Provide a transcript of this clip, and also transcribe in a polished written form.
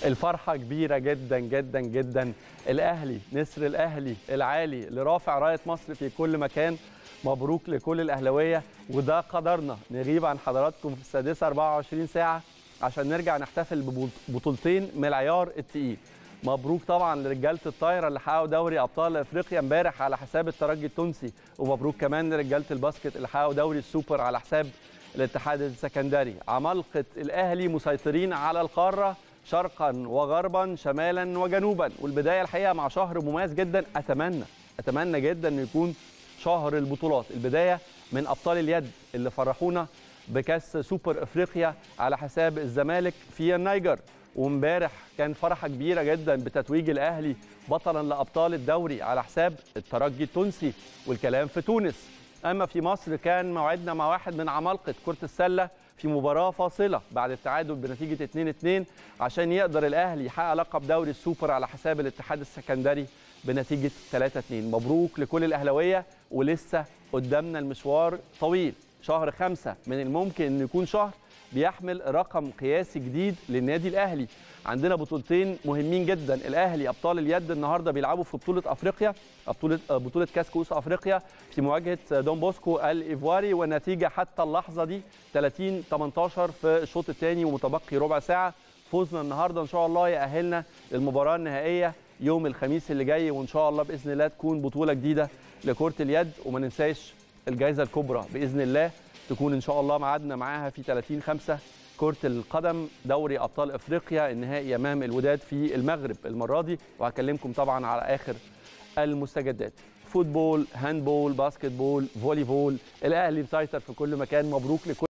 الفرحة كبيرة جدا جدا جدا. الأهلي، نسر الأهلي العالي اللي رافع راية مصر في كل مكان. مبروك لكل الأهلاوية، وده قدرنا نغيب عن حضراتكم في السادسة 24 ساعة عشان نرجع نحتفل ببطولتين من العيار التقيل. مبروك طبعا لرجاله الطايره اللي حققوا دوري ابطال افريقيا امبارح على حساب الترجي التونسي، ومبروك كمان لرجاله الباسكت اللي حققوا دوري السوبر على حساب الاتحاد السكندري. عمالقه الاهلي مسيطرين على القاره شرقا وغربا شمالا وجنوبا، والبدايه الحقيقه مع شهر مميز جدا. اتمنى جدا انه يكون شهر البطولات، البدايه من ابطال اليد اللي فرحونا بكاس سوبر افريقيا على حساب الزمالك في النيجر، وامبارح كان فرحه كبيره جدا بتتويج الاهلي بطلا لابطال الدوري على حساب الترجي التونسي، والكلام في تونس. اما في مصر كان موعدنا مع واحد من عمالقه كره السله في مباراه فاصله بعد التعادل بنتيجه 2-2 عشان يقدر الاهلي يحقق لقب دوري السوبر على حساب الاتحاد السكندري بنتيجه 3-2. مبروك لكل الاهلاويه، ولسه قدامنا المشوار طويل. شهر 5 من الممكن انه يكون شهر بيحمل رقم قياسي جديد للنادي الاهلي. عندنا بطولتين مهمين جدا. الاهلي ابطال اليد النهارده بيلعبوا في بطوله افريقيا، بطوله كاس كؤوس افريقيا في مواجهه دون بوسكو الايفواري، والنتيجه حتى اللحظه دي 30-18 في الشوط الثاني ومتبقي ربع ساعه. فوزنا النهارده ان شاء الله يأهلنا للمباراه النهائيه يوم الخميس اللي جاي، وان شاء الله باذن الله تكون بطوله جديده لكره اليد. وما ننساش الجائزه الكبرى باذن الله تكون ان شاء الله معادنا معاها في 30/5 كرة القدم دوري ابطال افريقيا النهائي امام الوداد في المغرب المره دي، وهكلمكم طبعا على اخر المستجدات. فوتبول، هاندبول، باسكتبول، فولي بول، الاهلي مسيطر في كل مكان. مبروك لكل